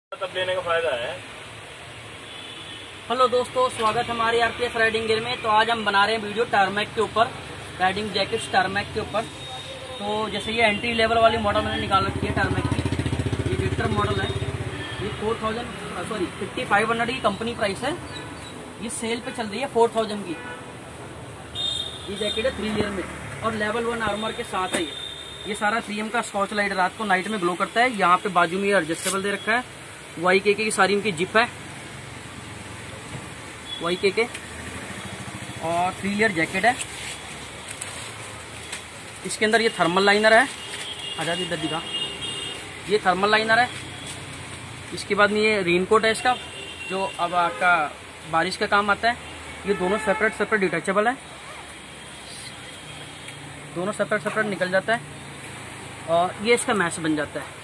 तब लेने का फायदा है। हेलो दोस्तों, स्वागत है हमारे आरपीएस राइडिंग गियर में। तो आज हम बना रहे हैं वीडियो टारमैक के ऊपर, राइडिंग जैकेट्स टारमैक के ऊपर। तो जैसे ये एंट्री लेवल वाली मॉडल मैंने निकाल रखी है टारमैक की। ये विक्टर मॉडल है। ये 5500 की कंपनी प्राइस है। ये सेल पे चल रही है 4000 की। ये जैकेट है 3 लेयर में और लेवल 1 आर्मर के साथ है। ये सारा 3M का स्कॉच लाइट रात को नाइट में ग्लो करता है। यहाँ पे बाजू में एडजस्टेबल दे रखा है। YKK की सारी इनकी जिप है, YKK और 3 लेयर जैकेट है। इसके अंदर ये थर्मल लाइनर है। आजाद इधर दिखा, ये थर्मल लाइनर है। इसके बाद में ये रेनकोट है इसका, जो अब आपका बारिश का काम आता है। ये दोनों सेपरेट डिटैचेबल है, दोनों सेपरेट निकल जाता है और ये इसका मैश बन जाता है।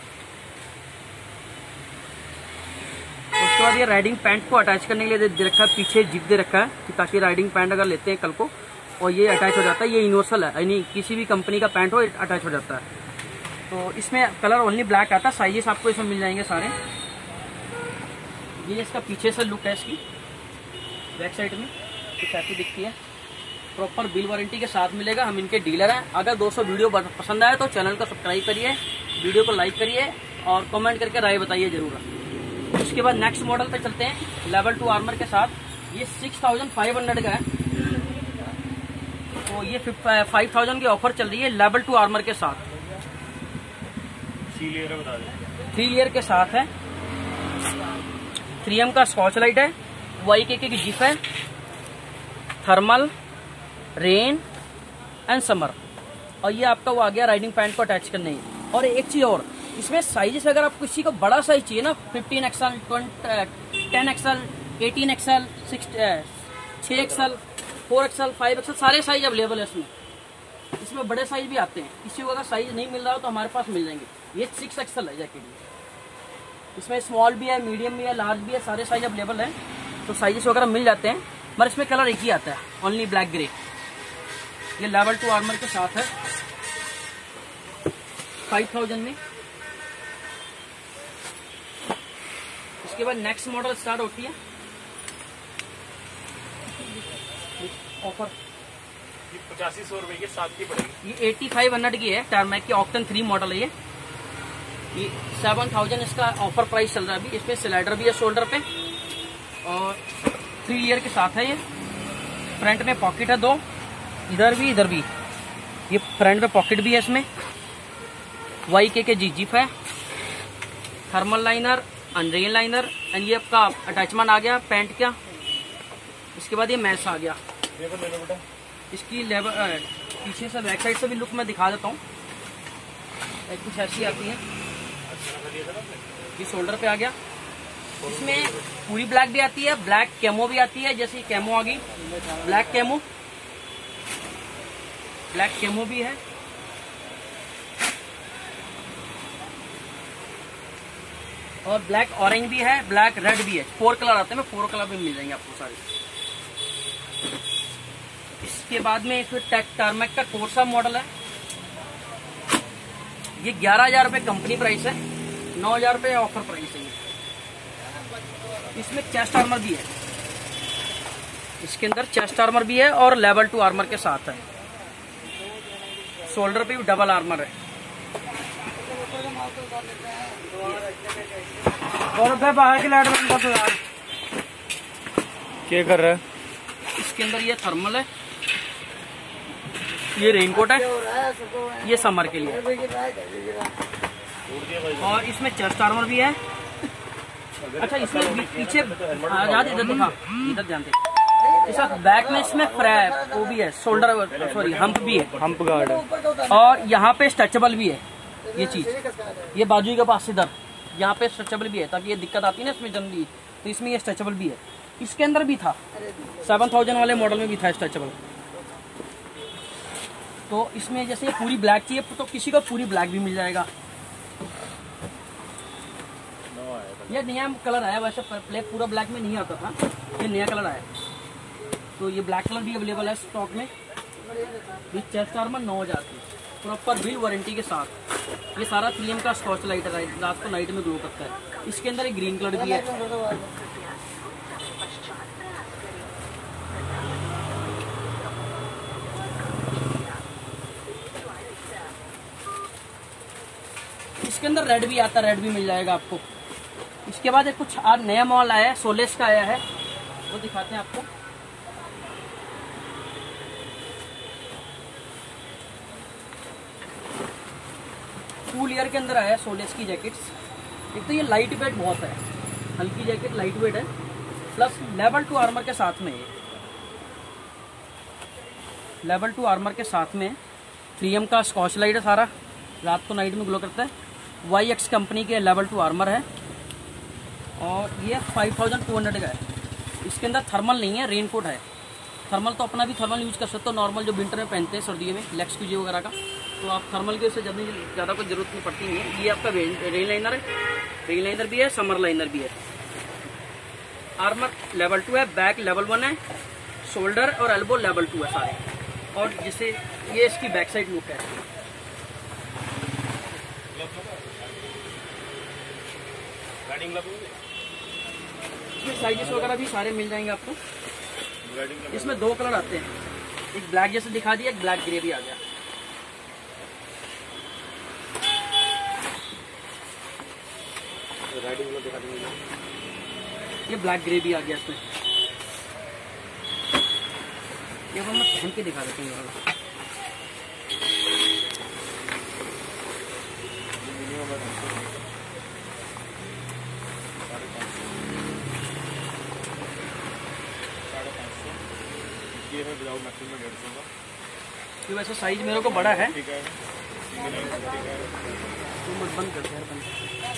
उसके बाद ये राइडिंग पैंट को अटैच करने के लिए दे रखा है, पीछे जिप दे रखा है कि ताकि राइडिंग पैंट अगर लेते हैं कल को और ये अटैच हो जाता है। ये यूनिवर्सल है, यानी किसी भी कंपनी का पैंट हो अटैच हो जाता है। तो इसमें कलर ओनली ब्लैक आता है। साइजेस आपको इसमें मिल जाएंगे सारे। ये इसका पीछे से लुक है, इसकी बैक साइड में कुछ ऐसी दिखती है। प्रॉपर बिल वारंटी के साथ मिलेगा। हम इनके डीलर हैं। अगर दोस्तों वीडियो पसंद आए तो चैनल को सब्सक्राइब करिए, वीडियो को लाइक करिए और कमेंट करके राय बताइए जरूर। उसके बाद नेक्स्ट मॉडल पे चलते हैं, लेवल 2 आर्मर के साथ। ये 6500 का है। तो ये 5000 की ऑफर चल रही है लेवल 2 आर्मर के साथ। 3 लेयर बता दें। 3 लेयर के साथ है। 3M का स्कॉच लाइट है, YKK की जिप है, थर्मल, रेन एंड समर। और ये आपका वो आ गया राइडिंग पैंट को अटैच करने ही। और एक चीज और, इसमें साइजेस अगर आपको किसी को बड़ा साइज चाहिए ना, 15XL, 10XL, 18XL, 6XL, 4XL, 5XL सारे साइज अवेलेबल है इसमें। इसमें बड़े साइज भी आते हैं। किसी को अगर साइज नहीं मिल रहा हो तो हमारे पास मिल जाएंगे। ये 6XL है जैकेट। इसमें स्मॉल भी है, मीडियम भी है, लार्ज भी है, सारे साइज अवेलेबल है। तो साइजेस वगैरह मिल जाते हैं, मगर इसमें कलर एक ही आता है, ओनली ब्लैक ग्रे। ये लेवल 2 आर्मर के साथ है 5000 में। इसके बाद नेक्स्ट मॉडल स्टार्ट होती है ऑफर। 8500 रुपए की 7 की पड़ेगी। ये 8500 की है, टारमैक की ऑक्टन 3 मॉडल है। ये 7000 इसका ऑफर प्राइस चल रहा है अभी। इसमें स्लाइडर भी है शोल्डर पे और 3 लेयर के साथ है। ये फ्रंट में पॉकेट है 2, इधर भी। ये फ्रंट में पॉकेट भी है इसमें। YKK जी जिप है, thermal liner, rain liner and ये आपका अटैचमेंट आ गया पैंट का। इसके बाद ये मैश आ गया। ले लो बेटा। इसकी लेवल पीछे से बैक साइड से भी लुक मैं दिखा देता हूँ। कुछ ऐसी आती है। ये शोल्डर पे आ गया। इसमें पूरी ब्लैक भी आती है, ब्लैक कैमो भी आती है। जैसे कैमो आ गई, ब्लैक कैमो भी है। और ब्लैक ऑरेंज भी है, ब्लैक रेड भी है। 4 कलर आते हैं, 4 कलर भी मिल जाएंगे आपको सारे। इसके बाद में फिर टारमैक का कोर्सा मॉडल है। ये 11000 रुपये कंपनी प्राइस है, 9000 रुपये ऑफर प्राइस है। इसमें चेस्ट आर्मर भी है। इसके अंदर चेस्ट आर्मर भी है और लेवल 2 आर्मर के साथ है। शोल्डर पे भी डबल आर्मर है। और बाहर की लाइट बंद कर यार। क्या कर रहा है? इसके अंदर ये थर्मल है, ये रेनकोट है, ये समर के लिए। और इसमें चेस्ट आर्मर भी है। अच्छा, इसमें पीछे आजाद इधर दिखा, इधर ध्यान दे। इस बैक में इसमें वो भी है, शोल्डर हम्प भी है, हम्प गार्ड है। और यहाँ पे स्ट्रेचेबल भी है। ये चीज, ये बाजू के पास इधर यहाँ पे स्ट्रेचेबल भी है, ताकि ये दिक्कत आती है ना इसमें जनरली, तो इसमें ये स्ट्रेचेबल भी है। इसके अंदर भी था 7000 वाले मॉडल में भी था स्ट्रेचेबल। तो इसमें जैसे ये पूरी ब्लैक चाहिए तो किसी को पूरी ब्लैक भी मिल जाएगा। ये नया कलर आया, वैसे पूरा ब्लैक में नहीं आता था, ये नया कलर आया। तो ये ब्लैक कलर भी अवेलेबल है स्टॉक में। विथ चेस्ट आर्मर 9,000 की, प्रॉपर बिल वारंटी के साथ। ये सारा 3M का स्कॉच लाइट है, रात को नाइट में ग्लो करता है। इसके अंदर एक ग्रीन कलर भी है। इसके अंदर रेड भी आता है, रेड भी मिल जाएगा आपको। इसके बाद एक कुछ आज नया मॉडल आया है, सोलेस का आया है, वो दिखाते हैं आपको। फुल ईयर के अंदर आया है सोलेस की जैकेट्स। एक तो ये लाइट वेट बहुत है, हल्की जैकेट लाइट वेट है, प्लस लेवल 2 आर्मर के साथ में। लेवल 2 आर्मर के साथ में 3M का स्कॉच लाइट है सारा, रात को नाइट में ग्लो करता है। YX कंपनी के लेवल 2 आर्मर है और ये 5200 का है। इसके अंदर थर्मल नहीं है, रेनकोट है। थर्मल तो अपना भी थर्मल यूज कर सकते हो, नॉर्मल जो विंटर में पहनते हैं सर्दियों में, लेक्स क्यूजी वगैरह का, तो आप थर्मल के उससे ज़्यादा कोई जरूरत नहीं पड़ती नहीं है। ये आपका रेन लाइनर है, रेन लाइनर भी है, समर लाइनर भी है। आर्मर लेवल 2 है, बैक लेवल 1 है, शोल्डर और एल्बो लेवल 2 है सारे। और जिसे ये इसकी बैक साइड लुक है। इसमें साइजेस वगैरह भी सारे मिल जाएंगे आपको। इसमें 2 कलर आते हैं, एक ब्लैक जैसे दिखा दिया, एक ब्लैक ग्रे भी आ गया। ये ब्लैक ग्रे भी आ गया इसमें। ये हम पहन के दिखा देते हैं। ये वैसे साइज मेरे को बड़ा है, तो मत बंद कर यार, बंद।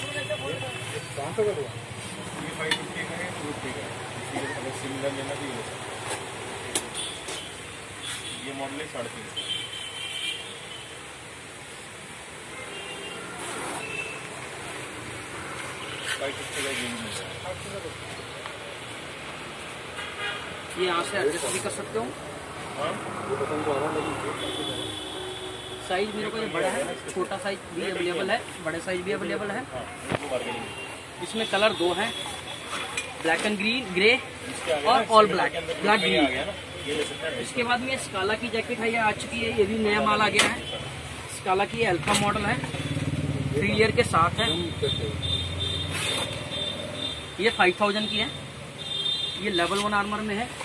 ये मॉडल है 350। ये यहाँ से एडजस्ट भी कर सकते हो। साइज मेरे को ये बड़ा है, छोटा साइज भी अवेलेबल है, बड़े साइज भी अवेलेबल है। इसमें कलर 2 हैं, ब्लैक एंड ग्रीन, ग्रे और ऑल ब्लैक, ब्लैक ग्रीन। इसके बाद में स्काला की जैकेट है, ये आ चुकी है, ये भी नया माल आ गया है। स्काला की अल्फा मॉडल है, 3 लेयर के साथ है। ये 5000 की है, ये लेवल 1 आर्मर में है।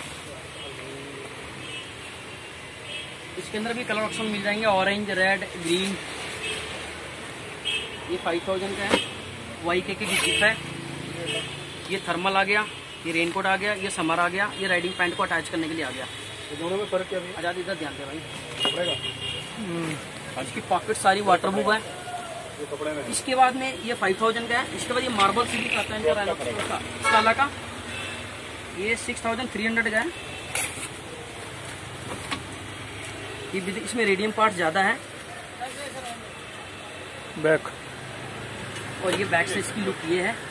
इसके अंदर भी कलर ऑप्शन मिल जाएंगे, ऑरेंज, रेड, ग्रीन। ये 5000 का है, YKK की जिप है। ये थर्मल आ गया, ये रेनकोट आ गया, ये समर आ गया, ये राइडिंग पैंट को अटैच करने के लिए आ गया। तो दोनों में फर्क क्या है? आजाद इधर ध्यान दे भाई। कपड़े का इसकी पॉकेट सारी वाटर प्रूफ है। ये कपड़े में इसके बाद में ये 5000 का है। इसके बाद ये मार्बल सीरीज आता है इनका राइनोक्स का, स्काला का, ये 6300 का है। ये इसमें रेडियम पार्ट ज्यादा है बैक, और ये बैक से इसकी लुक ये है।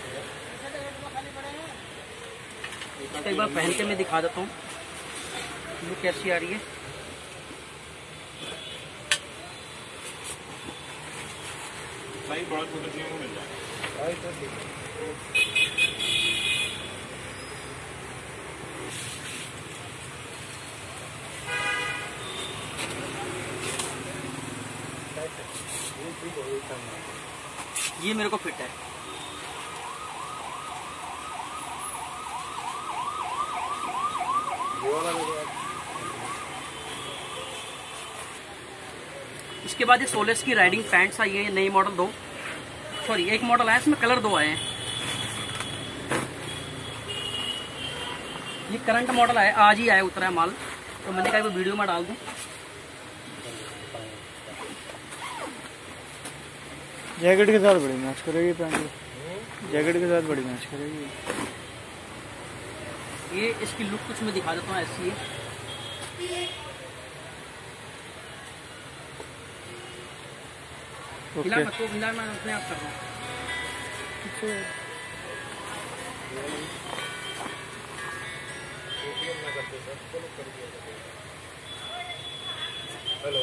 इसको एक बार पहन के मैं दिखा देता हूँ लुक कैसी आ रही है। भाई बड़ा छोटा चीज़ मिल जाए। ये मेरे को फिट है। इसके बाद ये सोलेस की राइडिंग पैंट्स आई है, नई मॉडल 2, सॉरी एक मॉडल आया, इसमें कलर 2 आए हैं। ये करंट मॉडल आया, आज ही आया, उतरा है माल, तो मैंने कहा वीडियो में डाल दूं। जैकेट के साथ बड़ी मैच करेगी पैंट, जैकेट के साथ बड़ी मैच करेगी। ये इसकी लुक कुछ मैं दिखा देता हूँ, ऐसी है। फिलहाल मैं अपने आप कर रहा हूँ। हेलो,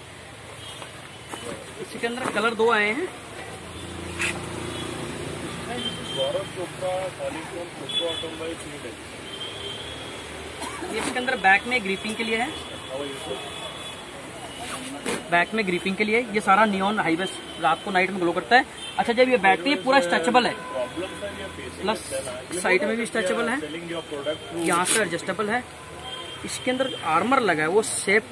इसके अंदर कलर 2 आए हैं। Gaurav Chopra polyphone photo automobile need है। ये इसके अंदर बैक में ग्रिपिंग के लिए है, बैक में ग्रिपिंग के लिए। ये सारा नियॉन हाईवे रात को नाइट में ग्लो करता है। अच्छा, जब ये बैटरी है पूरा स्ट्रेचेबल है, प्लस साइड में भी स्ट्रेचेबल है, यहाँ से एडजस्टेबल है। इसके अंदर आर्मर लगा है वो सेफ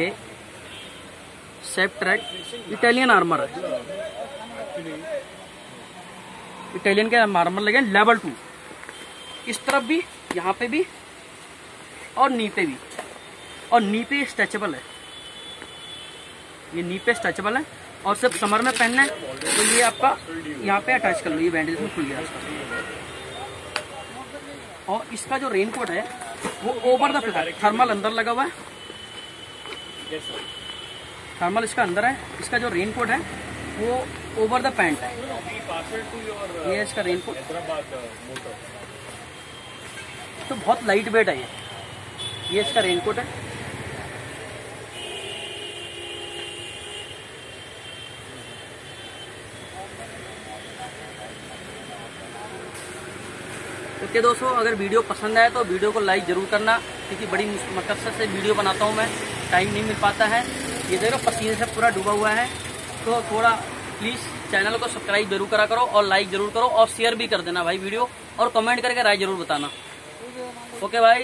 ट्रैक इटालियन आर्मर है, इटालियन के आर्मर लगे लेवल 2। इस तरफ भी, यहाँ पे भी और नी पे भी, और नी पे स्ट्रेचेबल है, ये नी पे स्ट्रेचेबल है। और सिर्फ समर में पहनना है तो ये आपका यहाँ पे अटैच कर लो, ये बैंडेज में खुल गया इसका। और इसका जो रेनकोट है वो ओवर द फ्लैट, थर्मल अंदर लगा हुआ है, थर्मल इसका अंदर है। इसका जो रेनकोट है वो ओवर द पैंट है, ये इसका रेनकोट। तो बहुत लाइट वेट है ये इसका रेनकोट है। ओके दोस्तों, अगर वीडियो पसंद आए तो वीडियो को लाइक जरूर करना, क्योंकि बड़ी मकसद से वीडियो बनाता हूँ मैं, टाइम नहीं मिल पाता है। ये देखो पसीने से पूरा डूबा हुआ है, तो थोड़ा प्लीज़ चैनल को सब्सक्राइब जरूर करा करो और लाइक जरूर करो और शेयर भी कर देना भाई वीडियो, और कमेंट करके राय जरूर बताना। ओके भाई।